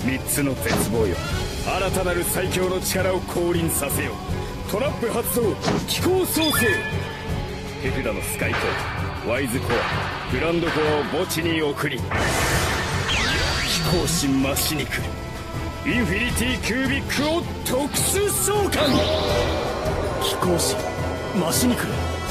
3つの絶望よ。新たなる最強の力を降臨させよ。トラップ発動、機構創生。手札のスカイコー、ワイズコア、グランドコアを墓地に送り、飛行士マシニクル、インフィニティキュービックを特殊召喚。 飛行士マシニクル。